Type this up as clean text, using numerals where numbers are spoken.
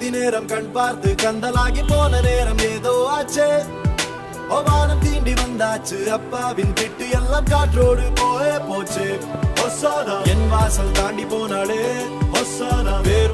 நேரம் கண் பார்த்து கந்தலாகி போன நேரம் ஏதோ ஆச்சே வானம் தீண்டி வந்தாச்சு அப்பாவின் திட்டு எல்லாம் காற்றோடு போயே போச்சு என் வாசல் தாண்டி போனாலே வேறு